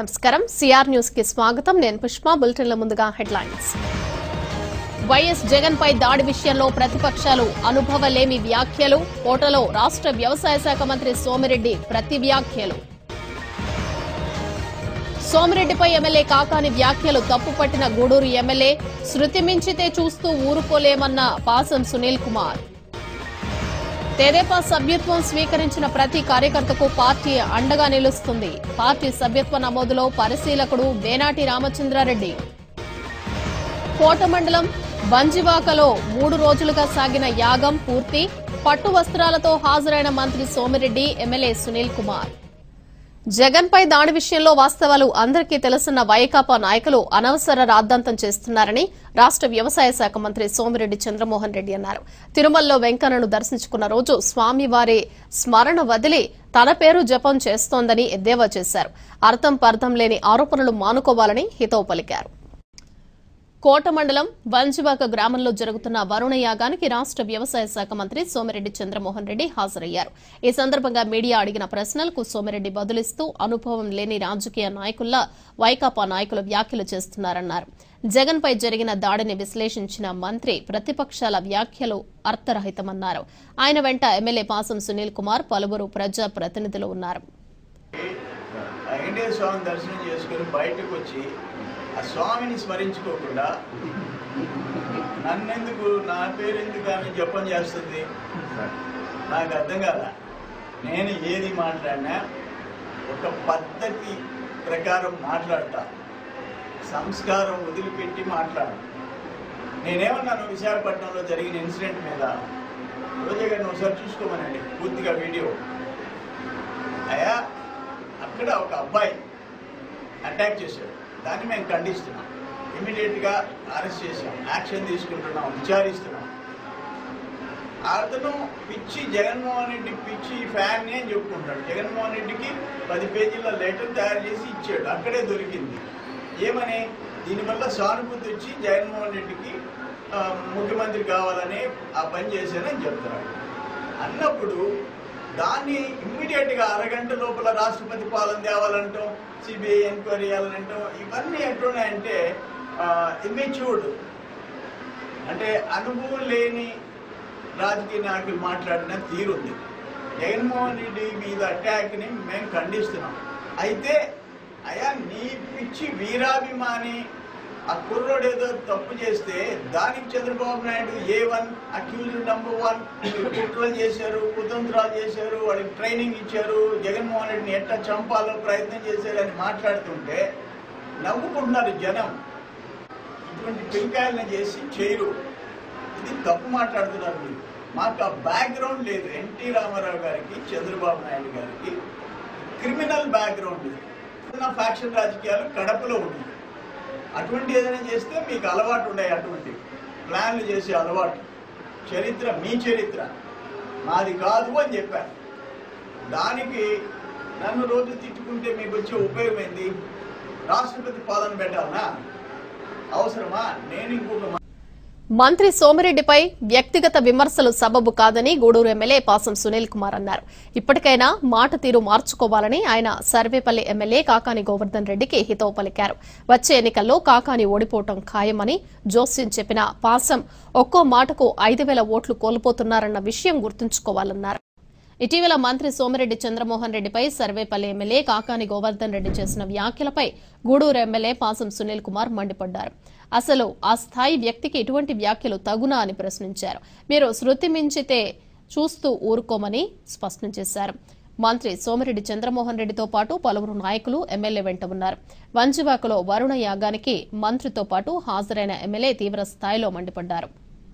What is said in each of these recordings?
నమస్కారం CR news కి స్వాగతం నేను పుష్ప బులెటిన్ల ముందుగా హెడ్లైన్స్ వైఎస్ జగన్ పై దాడి విషయంలో ప్రతిపక్షాలు అనుభవలేమి వ్యాఖ్యలు కోటలో రాష్ట్ర వ్యవసాయ శాఖ మంత్రి సోమిరెడ్డి ప్రతి వ్యాఖ్యలు సోమిరెడ్డిపై ఎమ్మెల్యే కాకాని వ్యాఖ్యలు తప్పుపట్టిన గూడూరు ఎమ్మెల్యే శృతి మించితే చూస్తూ ఊరుకోలేమన్న పాసం సునీల్ కుమార్ తెదేపా సభ్యత్వం స్వీకరించిన ప్రతి కార్యకర్తకు పార్టీ అండగా నిలుస్తుంది పార్టీ సభ్యత్వ నమోదులో పరిశీలకుడు వేనాటి రామచంద్రారెడ్డి కోట మండలం బంజివాకలో 3 రోజులుగా సాగిన యాగం పూర్తి పట్టు వస్త్రాలతో హాజరైన మంత్రి సోమిరెడ్డి ఎమ్మెల్యే సునీల్ కుమార్ జగన్ పై దాడి విషయంలో వాస్తవాలు అందరికీ తెలుసున్న వైకాపా నాయకులు అనవసర రాద్ధాంతం చేస్తున్నారని రాష్ట్ర వ్యవసాయ శాఖ మంత్రి సోమిరెడ్డి చంద్రమోహన్ రెడ్డి అన్నారు. తిరుమలలో వెంకన్నను దర్శించుకున్న రోజు స్వామివారి స్మరణ వదిలి తన పేరు జపం చేస్తోందని ఎద్దేవా చేశారు. అర్థం పర్థం లేని ఆరోపణలు మానుకోవాలని హితవు పలికారు. కోట మండలం బంజివాక గ్రామంలో జరుగుతున్న వరుణ యాగానికి రాష్ట్ర వ్యవసాయ శాఖ మంత్రి సోమిరెడ్డి చంద్రమోహన్ రెడ్డి హాజరయ్యారు. ఈ సందర్భంగా మీడియా అడిగిన ప్రశ్నలకు సోమిరెడ్డి బదులిస్తూ అనుభవం లేని రాజకీయ నాయకుల్లా వైకాపా నాయకులు వ్యాఖ్యలు చేస్తున్నారన్నారు. జగన్ పై జరిగిన దాడిని విశ్లేషించిన మంత్రి ప్రతిపక్షాల వ్యాఖ్యలు అర్థరహితమన్నారు. ఆయన వెంట ఎమ్మెల్యే పాసం సునీల్ కుమార్ పలువురు ప్రజా ప్రతినిధులు ఉన్నారు. ఆ స్వామిని స్మరించుకోకుండా నన్నెందుకు నా పేరెందుకు ఆమె జపం చేస్తుంది నాకు అర్థం కాదా. నేను ఏది మాట్లాడినా ఒక పద్ధతి ప్రకారం మాట్లాడతా, సంస్కారం వదిలిపెట్టి మాట్లాడ. నేనేమన్నాను, విశాఖపట్నంలో జరిగిన ఇన్సిడెంట్ మీద రోజా గారిని ఒకసారి చూసుకోమనండి పూర్తిగా వీడియో. అయ్యా అక్కడ ఒక అబ్బాయి అటాక్ చేశాడు, దాన్ని మేము ఖండిస్తున్నాం. ఇమీడియట్గా అరెస్ట్ చేసాం, యాక్షన్ తీసుకుంటున్నాం, విచారిస్తున్నాం. అతను పిచ్చి జగన్మోహన్ రెడ్డి పిచ్చి ఫ్యాన్ అని చెప్పుకుంటాడు. జగన్మోహన్ రెడ్డికి 10 పేజీల లెటర్ తయారు చేసి ఇచ్చాడు, అక్కడే దొరికింది. ఏమని, దీనివల్ల సానుభూతి వచ్చి జగన్మోహన్ రెడ్డికి ముఖ్యమంత్రి కావాలని ఆ పని చేశానని చెప్తున్నాడు. అన్నప్పుడు దాన్ని ఇమ్మీడియట్గా అరగంట లోపల రాష్ట్రపతి పాలన తేవాలంటాం, సిబిఐ ఎంక్వైరీ చేయాలంటాం. ఇవన్నీ ఎట్లున్నాయంటే ఇమ్మెచ్యూర్డ్, అంటే అనుభవం లేని రాజకీయ నాయకులు మాట్లాడిన తీరుంది. జగన్మోహన్ రెడ్డి మీద అటాక్ని మేము ఖండిస్తున్నాం. అయితే అయా నీ పిచ్చి వీరాభిమాని ఆ కుర్రోడు ఏదో తప్పు చేస్తే దానికి Chandrababu Naidu A1 accused number 1 కుట్రలు చేశారు, కుతంత్రాలు చేశారు, వాడికి ట్రైనింగ్ ఇచ్చారు, జగన్మోహన్ రెడ్డిని ఎట్లా చంపాలో ప్రయత్నం చేశారని మాట్లాడుతుంటే నవ్వుకుంటున్నారు జనం. ఇటువంటి పిల్కాయలను చేసి చేయరు, ఇది తప్పు మాట్లాడుతున్నారు మీరు. మాకు ఆ బ్యాక్గ్రౌండ్ లేదు. ఎన్టీ రామారావు గారికి, చంద్రబాబు నాయుడు గారికి క్రిమినల్ బ్యాక్గ్రౌండ్ లేదు. ఫ్యాక్షన్ రాజకీయాలు కడపలో ఉంది. అటువంటి ఏదైనా చేస్తే మీకు అలవాటు ఉన్నాయి, అటువంటి ప్లాన్లు చేసే అలవాటు. చరిత్ర మీ చరిత్ర, మాది కాదు అని చెప్పారు. దానికి నన్ను రోజు తిట్టుకుంటే మీకు వచ్చే ఉపయోగం ఏంది? రాష్ట్రపతి పాలన పెట్టాలనా? అవసరమా? నేను ఇంకొక మంత్రి సోమిరెడ్డిపై వ్యక్తిగత విమర్శలు సబబు కాదని గూడూరు ఎమ్మెల్యే పాసం సునీల్ కుమార్ అన్నారు. ఇప్పటికైనా మాట తీరు మార్చుకోవాలని ఆయన సర్వేపల్లి ఎమ్మెల్యే కాకాని గోవర్ధన్ రెడ్డికి హితవు పలికారు. వచ్చే ఎన్నికల్లో కాకాని ఓడిపోవటం ఖాయమని జోస్యం చెప్పిన పాసం ఒక్కో మాటకు 5,000 ఓట్లు కోల్పోతున్నారన్న విషయం గుర్తుంచుకోవాలన్నారు. ఇటీవల మంత్రి సోమిరెడ్డి చంద్రమోహన్ రెడ్డిపై సర్వేపల్లి ఎమ్మెల్యే కాకాని గోవర్ధన్ రెడ్డి చేసిన వ్యాఖ్యలపై గూడూరు ఎమ్మెల్యే పాసం సునీల్ కుమార్ మండిపడ్డారు. అసలు ఆ స్థాయి వ్యక్తికి ఇటువంటి వ్యాఖ్యలు తగునా అని ప్రశ్నించారు. మీరు శృతి మించితే చూస్తూ ఊరుకోమని స్పష్టం చేశారు. మంత్రి సోమిరెడ్డి చంద్రమోహన్ రెడ్డితో పాటు పలువురు నాయకులు ఎమ్మెల్యే వెంట ఉన్నారు. వంజివాకలో వరుణ యాగానికి మంత్రితో పాటు హాజరైన ఎమ్మెల్యే తీవ్ర స్థాయిలో మండిపడ్డారు.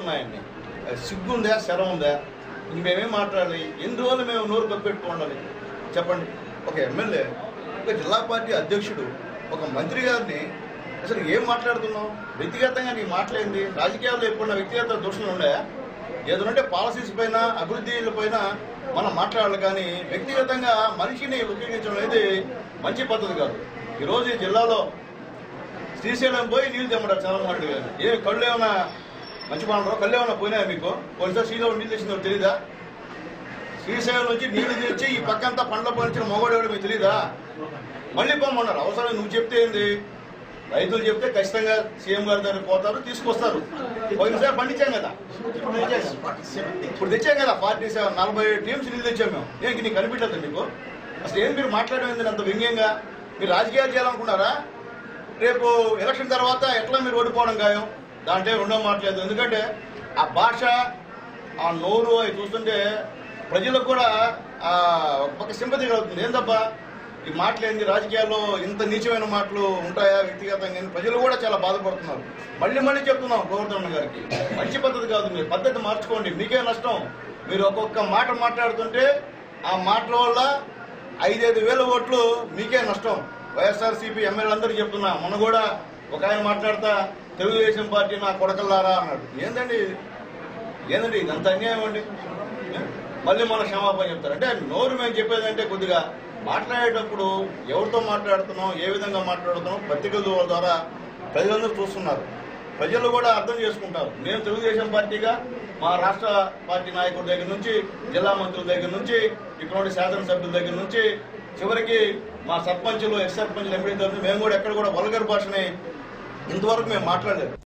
మేమేం మాట్లాడాలి? ఎన్ని రోజులు మేము నోరు కప్పెట్టుకోండి చెప్పండి. ఒక ఎమ్మెల్యే, ఒక జిల్లా పార్టీ అధ్యక్షుడు, ఒక మంత్రి గారిని అసలు ఏం మాట్లాడుతున్నాం? వ్యక్తిగతంగా నీ మాట్లాడింది రాజకీయాల్లో ఎప్పుడున్న వ్యక్తిగత దోషులు ఉన్నాయా? ఏదంటే పాలసీస్ పైన, అభివృద్ధి పైన మనం మాట్లాడాలి, కానీ వ్యక్తిగతంగా మనిషిని ఉపయోగించడం అనేది మంచి పద్ధతి కాదు. ఈరోజు ఈ జిల్లాలో శ్రీశైలం పోయి నీళ్లు తెమ్మటారు చంద్రబాబు నాయుడు గారు. ఏ కళ్ళు ఏమైనా మంచి మాట్లాడరు? కళ్ళు ఏమైనా పోయినాయా మీకు? ఒకసారి శ్రీశైలం నీళ్ళు తెచ్చిందో తెలీదా? శ్రీశైలం నుంచి నీళ్లు తెచ్చి ఈ పక్కంతా పండ్ల పంచిన మొగోడేవాడు మీకు తెలీదా? మళ్ళీ పొమ్మన్నారు. అవసరం నువ్వు చెప్తే ఏంది, రైతులు చెప్తే ఖచ్చితంగా సీఎం గారి దగ్గర పోతారు, తీసుకొస్తారు. పోయినసారి పండించాం కదా, ఇప్పుడు తెచ్చాం కదా 40 టీమ్స్ నీళ్ళు తెచ్చాం మేము. ఏంటి నీకు కనిపించలేదు మీకు? అసలు ఏం మీరు మాట్లాడేది అంత వ్యంగ్యంగా? మీరు రాజకీయాలు చేయాలనుకున్నారా? రేపు ఎలక్షన్ తర్వాత ఎట్లా మీరు ఓడిపోవడం ఖాయం, దాంట్లో రెండో మాట్లేదు. ఎందుకంటే ఆ భాష, ఆ నోరు అవి చూస్తుంటే ప్రజలకు కూడా ఒక పక్క సింపతి కలుగుతుంది. ఏం తప్ప ఈ మాటలేంది, రాజకీయాల్లో ఇంత నీచమైన మాటలు ఉంటాయా వ్యక్తిగతంగా? ప్రజలు కూడా చాలా బాధపడుతున్నారు. మళ్ళీ చెప్తున్నాం గోవర్ధన్ గారికి, మంచి పద్ధతి కాదు, మీరు పద్ధతి మార్చుకోండి, మీకే నష్టం. మీరు ఒక్కొక్క మాట మాట్లాడుతుంటే ఆ మాటల వల్ల 5-5 వేల ఓట్లు మీకే నష్టం. వైఎస్ఆర్సీపీ ఎమ్మెల్యేలందరూ చెప్తున్నా. మొన్న కూడా ఒక ఆయన మాట్లాడతా తెలుగుదేశం పార్టీ నా కొడకల్లారా అన్నాడు. ఏందండి ఇదంత అన్యాయం అండి. మళ్ళీ మన క్షమాపణ చెప్తారు. అంటే నోరు మేము చెప్పేదంటే కొద్దిగా మాట్లాడేటప్పుడు ఎవరితో మాట్లాడుతున్నాం, ఏ విధంగా మాట్లాడుతున్నాం పత్రికల ద్వారా ప్రజలందరూ చూస్తున్నారు. ప్రజలు కూడా అర్థం చేసుకుంటారు. మేము తెలుగుదేశం పార్టీగా మా రాష్ట్ర పార్టీ నాయకుల దగ్గర నుంచి, జిల్లా మంత్రుల దగ్గర నుంచి, ఇక్కడ శాసనసభ్యుల దగ్గర నుంచి, చివరికి మా సర్పంచులు, ఎక్స్ సర్పంచులు, ఎంపీ దగ్గర మేము కూడా ఎక్కడ కూడా వల్గర్ భాషని ఇంతవరకు మేము మాట్లాడలేదు.